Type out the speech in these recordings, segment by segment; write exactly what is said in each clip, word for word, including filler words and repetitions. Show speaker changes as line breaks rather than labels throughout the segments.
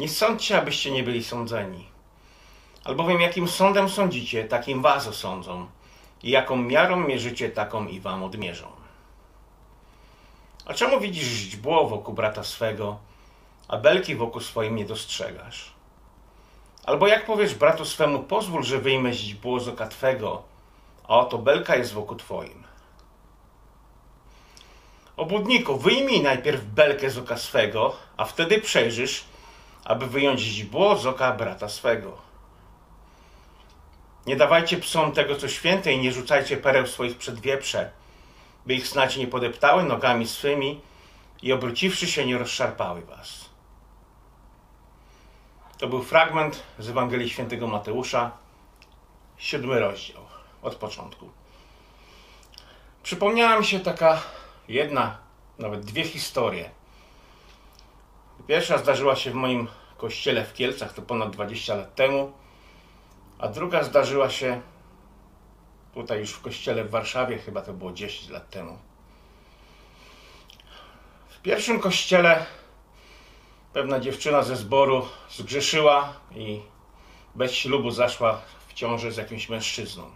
Nie sądźcie, abyście nie byli sądzeni. Albowiem jakim sądem sądzicie, takim was osądzą. I jaką miarą mierzycie, taką i wam odmierzą. A czemu widzisz źdźbło wokół brata swego, a belki wokół swoim nie dostrzegasz? Albo jak powiesz bratu swemu, pozwól, że wyjmę źdźbło z oka twego, a oto belka jest wokół twoim. Obłudniku, wyjmij najpierw belkę z oka swego, a wtedy przejrzysz, aby wyjąć źdźbło z oka brata swego. Nie dawajcie psom tego, co święte, i nie rzucajcie pereł swoich przed wieprze, by ich snać nie podeptały nogami swymi i obróciwszy się nie rozszarpały was. To był fragment z Ewangelii Świętego Mateusza, siódmy rozdział, od początku. Przypomniała mi się taka jedna, nawet dwie historie. Pierwsza zdarzyła się w moim kościele w Kielcach, to ponad dwadzieścia lat temu, a druga zdarzyła się tutaj już w kościele w Warszawie, chyba to było dziesięć lat temu. W pierwszym kościele pewna dziewczyna ze zboru zgrzeszyła i bez ślubu zaszła w ciążę z jakimś mężczyzną.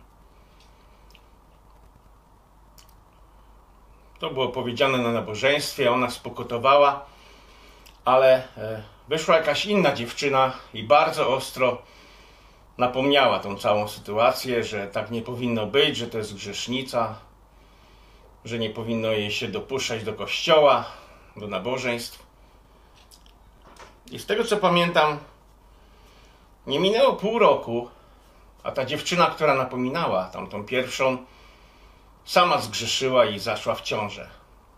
To było powiedziane na nabożeństwie, ona spokutowała, ale wyszła jakaś inna dziewczyna i bardzo ostro napomniała tą całą sytuację, że tak nie powinno być, że to jest grzesznica, że nie powinno jej się dopuszczać do kościoła, do nabożeństw. I z tego co pamiętam, nie minęło pół roku, a ta dziewczyna, która napominała tamtą pierwszą, sama zgrzeszyła i zaszła w ciążę.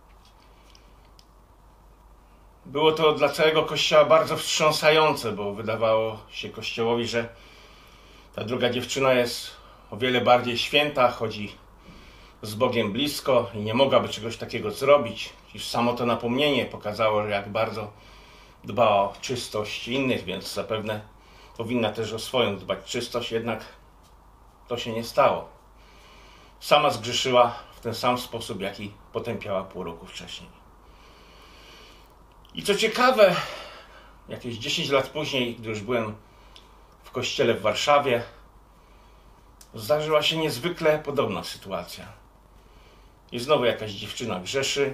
Było to dla całego kościoła bardzo wstrząsające, bo wydawało się kościołowi, że ta druga dziewczyna jest o wiele bardziej święta, chodzi z Bogiem blisko i nie mogłaby czegoś takiego zrobić. Już samo to napomnienie pokazało, że jak bardzo dba o czystość innych, więc zapewne powinna też o swoją dbać czystość, jednak to się nie stało. Sama zgrzeszyła w ten sam sposób, jaki potępiała pół roku wcześniej. I co ciekawe, jakieś dziesięć lat później, gdy już byłem w kościele w Warszawie, zdarzyła się niezwykle podobna sytuacja. I znowu jakaś dziewczyna grzeszy.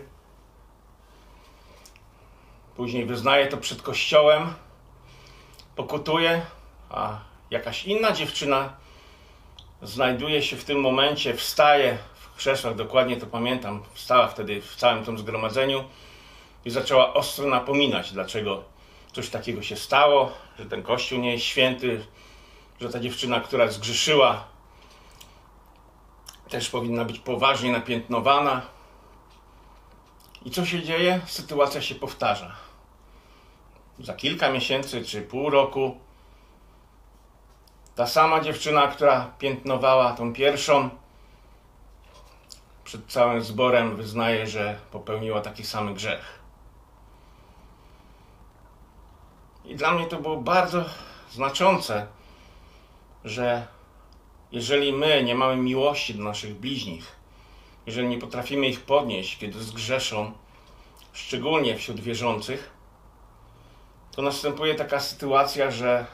Później wyznaje to przed kościołem, pokutuje, a jakaś inna dziewczyna znajduje się w tym momencie, wstaje w krzesłach, dokładnie to pamiętam, wstała wtedy w całym tym zgromadzeniu i zaczęła ostro napominać, dlaczego coś takiego się stało, że ten kościół nie jest święty, że ta dziewczyna, która zgrzeszyła, też powinna być poważnie napiętnowana. I co się dzieje? Sytuacja się powtarza. Za kilka miesięcy czy pół roku ta sama dziewczyna, która piętnowała tą pierwszą, przed całym zborem wyznaje, że popełniła taki sam grzech. I dla mnie to było bardzo znaczące, że jeżeli my nie mamy miłości do naszych bliźnich, jeżeli nie potrafimy ich podnieść, kiedy zgrzeszą, szczególnie wśród wierzących, to następuje taka sytuacja, że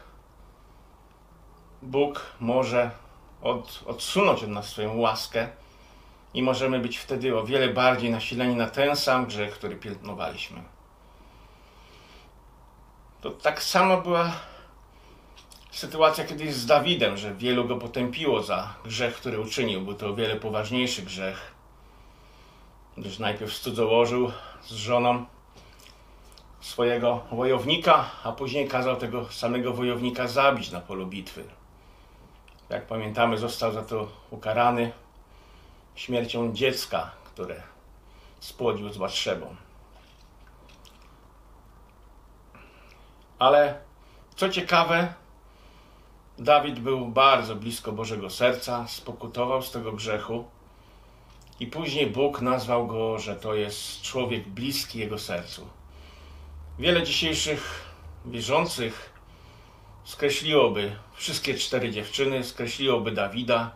Bóg może od, odsunąć od nas swoją łaskę i możemy być wtedy o wiele bardziej nasileni na ten sam grzech, który piętnowaliśmy. To tak samo była sytuacja kiedyś z Dawidem, że wielu go potępiło za grzech, który uczynił. Był to o wiele poważniejszy grzech, gdyż najpierw cudzołożył z żoną swojego wojownika, a później kazał tego samego wojownika zabić na polu bitwy. Jak pamiętamy, został za to ukarany śmiercią dziecka, które spłodził z Batszebą. Ale co ciekawe, Dawid był bardzo blisko Bożego serca, spokutował z tego grzechu i później Bóg nazwał go, że to jest człowiek bliski Jego sercu. Wiele dzisiejszych wierzących skreśliłoby wszystkie cztery dziewczyny, skreśliłoby Dawida,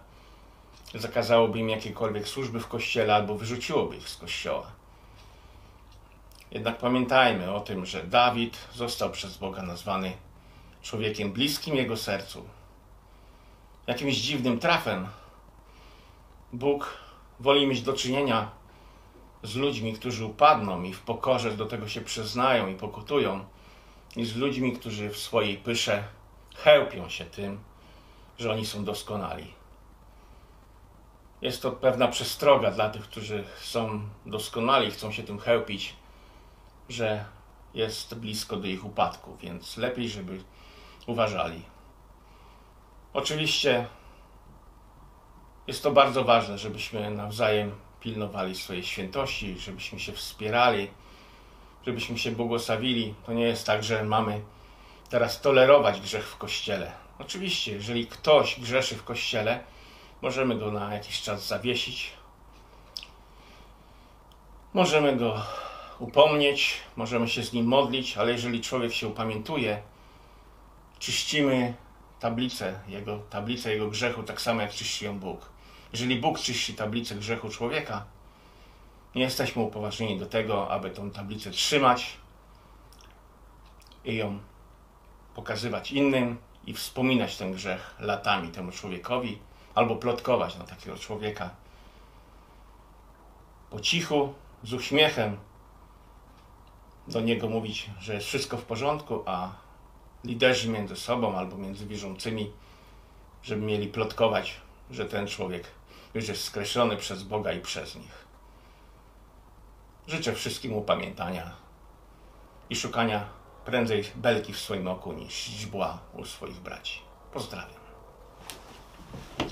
zakazałoby im jakiejkolwiek służby w kościele albo wyrzuciłoby ich z kościoła. Jednak pamiętajmy o tym, że Dawid został przez Boga nazwany człowiekiem bliskim Jego sercu. Jakimś dziwnym trafem Bóg woli mieć do czynienia z ludźmi, którzy upadną i w pokorze do tego się przyznają i pokutują, niż z ludźmi, którzy w swojej pysze chełpią się tym, że oni są doskonali. Jest to pewna przestroga dla tych, którzy są doskonali i chcą się tym chełpić, że jest blisko do ich upadku, więc lepiej, żeby uważali. Oczywiście jest to bardzo ważne, żebyśmy nawzajem pilnowali swojej świętości, żebyśmy się wspierali, żebyśmy się błogosławili. To nie jest tak, że mamy teraz tolerować grzech w Kościele. Oczywiście, jeżeli ktoś grzeszy w Kościele, możemy go na jakiś czas zawiesić, możemy go upomnieć, możemy się z nim modlić, ale jeżeli człowiek się upamiętuje, czyścimy tablicę jego, tablicę jego grzechu tak samo jak czyści ją Bóg. Jeżeli Bóg czyści tablicę grzechu człowieka, nie jesteśmy upoważnieni do tego, aby tą tablicę trzymać i ją pokazywać innym i wspominać ten grzech latami temu człowiekowi, albo plotkować na takiego człowieka po cichu, z uśmiechem do niego mówić, że jest wszystko w porządku, a liderzy między sobą albo między wierzącymi, żeby mieli plotkować, że ten człowiek już jest skreślony przez Boga i przez nich. Życzę wszystkim upamiętania i szukania prędzej belki w swoim oku niż źdźbła u swoich braci. Pozdrawiam.